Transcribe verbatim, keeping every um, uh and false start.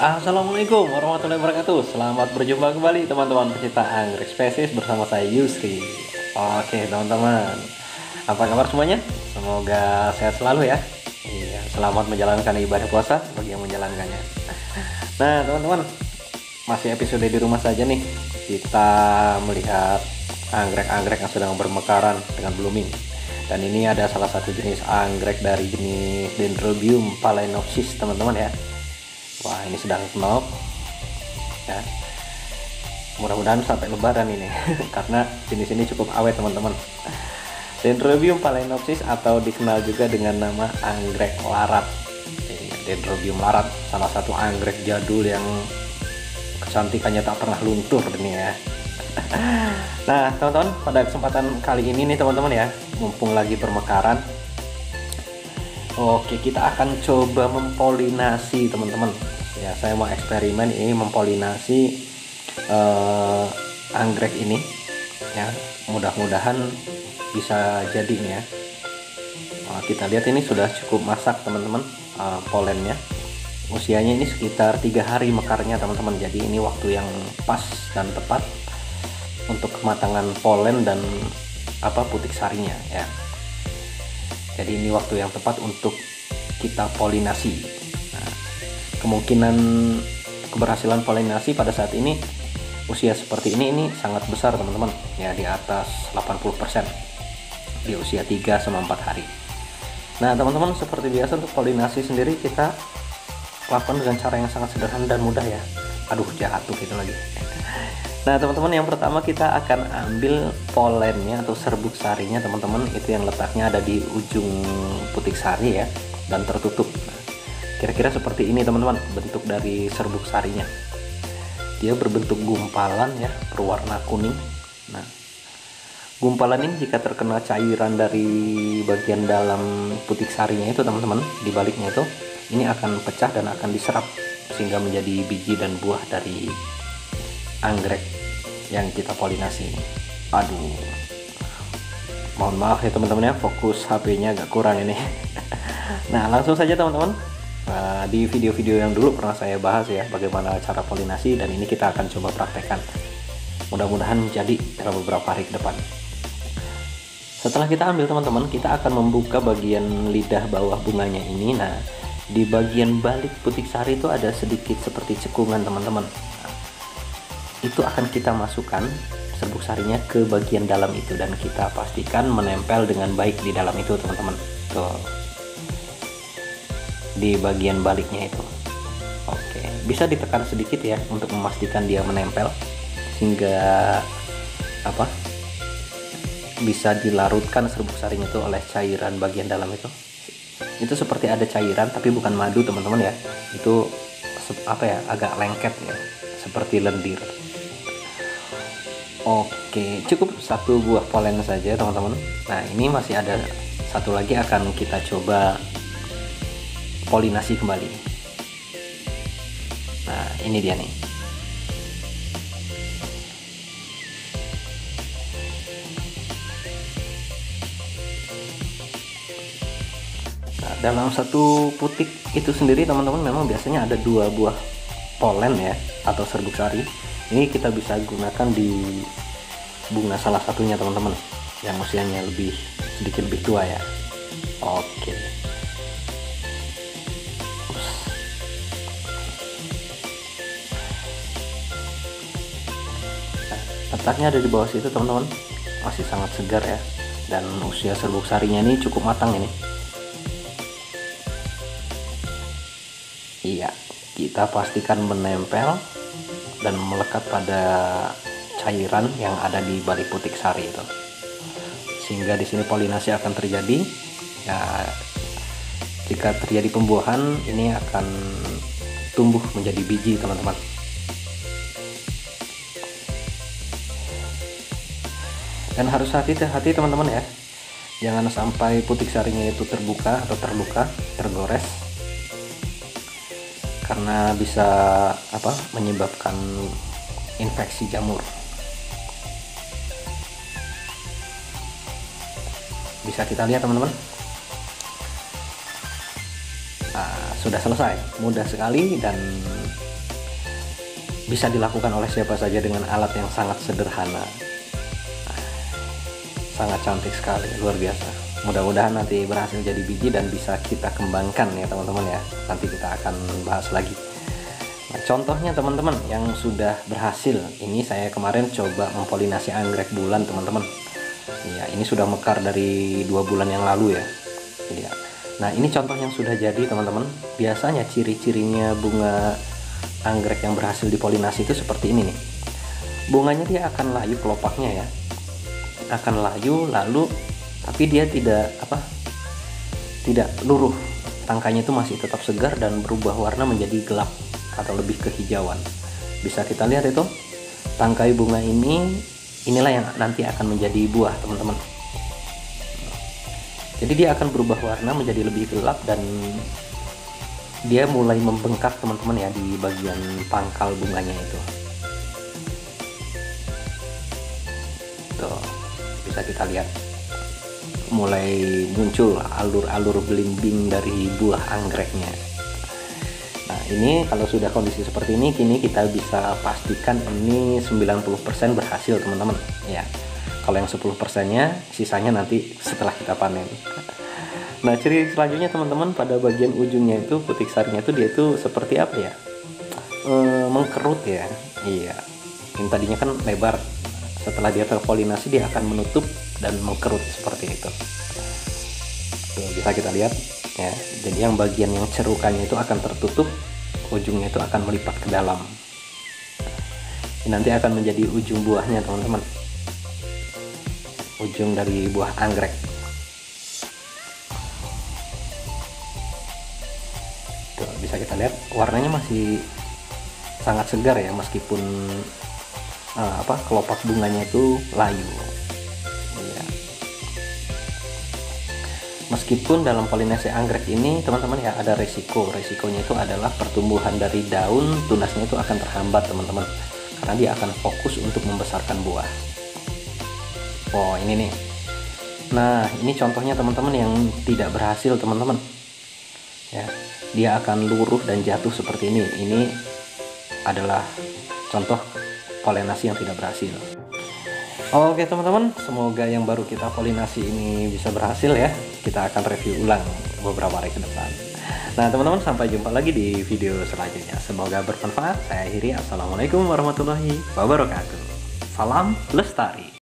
Assalamualaikum warahmatullahi wabarakatuh. Selamat berjumpa kembali teman-teman pecinta anggrek spesies bersama saya Yusri. Oke teman-teman, apa kabar semuanya? Semoga sehat selalu ya. Iya, selamat menjalankan ibadah puasa bagi yang menjalankannya. Nah teman-teman, masih episode di rumah saja nih. Kita melihat anggrek-anggrek yang sedang bermekaran dengan blooming. Dan ini ada salah satu jenis anggrek dari jenis Dendrobium phalaenopsis teman-teman ya. Wah, ini sedang knock ya. Mudah-mudahan sampai lebaran ini karena jenis ini cukup awet teman-teman. Dendrobium phalaenopsis atau dikenal juga dengan nama anggrek larat. Dendrobium larat, salah satu anggrek jadul yang kecantikannya tak pernah luntur ini ya. Nah teman-teman, pada kesempatan kali ini nih teman-teman ya, mumpung lagi bermekaran, oke, kita akan coba mempolinasi teman-teman. Ya, saya mau eksperimen ini mempolinasi eh, anggrek ini. Ya, mudah-mudahan bisa jadi nih ya. Nah, kita lihat ini sudah cukup masak teman-teman, eh, polennya. Usianya ini sekitar tiga hari mekarnya teman-teman. Jadi ini waktu yang pas dan tepat untuk kematangan polen dan apa putik sarinya ya. Jadi ini waktu yang tepat untuk kita polinasi. Nah, kemungkinan keberhasilan polinasi pada saat ini usia seperti ini ini sangat besar teman-teman ya, di atas delapan puluh persen di usia tiga sampai empat hari. Nah teman-teman, seperti biasa untuk polinasi sendiri kita lakukan dengan cara yang sangat sederhana dan mudah ya. Aduh, jatuh gitu lagi. Nah teman-teman, yang pertama kita akan ambil polennya atau serbuk sarinya teman-teman. Itu yang letaknya ada di ujung putik sari ya, dan tertutup. Kira-kira seperti ini teman-teman bentuk dari serbuk sarinya. Dia berbentuk gumpalan ya, berwarna kuning. Nah, gumpalan ini jika terkena cairan dari bagian dalam putik sarinya itu teman-teman, di baliknya itu, ini akan pecah dan akan diserap sehingga menjadi biji dan buah dari anggrek yang kita polinasi. Aduh, mohon maaf ya teman-teman ya, fokus H P-nya agak kurang ini. Nah langsung saja teman-teman, nah, di video-video yang dulu pernah saya bahas ya bagaimana cara polinasi, dan ini kita akan coba praktekkan. Mudah-mudahan jadi dalam beberapa hari ke depan. Setelah kita ambil teman-teman, kita akan membuka bagian lidah bawah bunganya ini. Nah, di bagian balik putik sari itu ada sedikit seperti cekungan teman-teman. Nah, itu akan kita masukkan serbuk sarinya ke bagian dalam itu, dan kita pastikan menempel dengan baik di dalam itu teman-teman. Tuh, di bagian baliknya itu. Oke, bisa ditekan sedikit ya untuk memastikan dia menempel hingga apa? Bisa dilarutkan serbuk sarinya itu oleh cairan bagian dalam itu. Itu seperti ada cairan tapi bukan madu teman-teman ya. Itu apa ya? Agak lengket ya, seperti lendir. Oke, cukup satu buah polen saja teman-teman. Nah, ini masih ada satu lagi akan kita coba polinasi kembali. Nah, ini dia nih. Nah, dalam satu putik itu sendiri teman-teman memang biasanya ada dua buah polen ya, atau serbuk sari. Ini kita bisa gunakan di bunga salah satunya teman-teman yang usianya lebih sedikit lebih tua ya. Oke. Letaknya ada di bawah situ teman-teman, masih sangat segar ya, dan usia serbuk sarinya ini cukup matang ini. Iya, kita pastikan menempel dan melekat pada cairan yang ada di balik putik sari itu, sehingga di sini polinasi akan terjadi ya. Jika terjadi pembuahan, ini akan tumbuh menjadi biji teman-teman. Dan harus hati-hati teman-teman ya, jangan sampai putik sarinya itu terbuka atau terluka, tergores, karena bisa apa menyebabkan infeksi jamur. Bisa kita lihat teman-teman. Nah, sudah selesai, mudah sekali dan bisa dilakukan oleh siapa saja dengan alat yang sangat sederhana. Sangat cantik sekali, luar biasa. Mudah-mudahan nanti berhasil jadi biji dan bisa kita kembangkan ya teman-teman ya. Nanti kita akan bahas lagi. Nah, contohnya teman-teman yang sudah berhasil, ini saya kemarin coba mempolinasi anggrek bulan teman-teman. Ya, ini sudah mekar dari dua bulan yang lalu ya. Ya. Nah, ini contoh yang sudah jadi teman-teman. Biasanya ciri-cirinya bunga anggrek yang berhasil dipolinasi itu seperti ini nih. Bunganya dia akan layu kelopaknya ya. Akan layu lalu tapi dia tidak apa? Tidak luruh. Tangkainya itu masih tetap segar dan berubah warna menjadi gelap atau lebih kehijauan. Bisa kita lihat itu tangkai bunga ini, inilah yang nanti akan menjadi buah teman-teman. Jadi dia akan berubah warna menjadi lebih gelap dan dia mulai membengkak teman-teman ya di bagian pangkal bunganya itu. Tuh, bisa kita lihat mulai muncul alur-alur belimbing dari buah anggreknya. Nah, ini kalau sudah kondisi seperti ini, kini kita bisa pastikan ini sembilan puluh persen berhasil teman-teman ya. Kalau yang sepuluh persennya sisanya nanti setelah kita panen. Nah, ciri selanjutnya teman-teman, pada bagian ujungnya itu putik sarinya itu dia itu seperti apa ya, e, mengkerut ya. Iya, yang tadinya kan lebar, setelah dia terpolinasi dia akan menutup dan mengkerut seperti itu. Tuh, bisa kita lihat ya. Jadi yang bagian yang cerukannya itu akan tertutup, ujungnya itu akan melipat ke dalam. Ini nanti akan menjadi ujung buahnya teman-teman, ujung dari buah anggrek. Tuh, bisa kita lihat warnanya masih sangat segar ya, meskipun uh, apa kelopak bunganya itu layu. Meskipun dalam polinasi anggrek ini teman-teman ya ada resiko, resikonya itu adalah pertumbuhan dari daun tunasnya itu akan terhambat teman-teman, karena dia akan fokus untuk membesarkan buah. Oh ini nih, nah ini contohnya teman-teman yang tidak berhasil teman-teman ya, dia akan luruh dan jatuh seperti ini. Ini adalah contoh polinasi yang tidak berhasil. Oke teman-teman, semoga yang baru kita polinasi ini bisa berhasil ya. Kita akan review ulang beberapa hari ke depan. Nah teman-teman, sampai jumpa lagi di video selanjutnya. Semoga bermanfaat. Saya akhiri. Assalamualaikum warahmatullahi wabarakatuh. Salam lestari.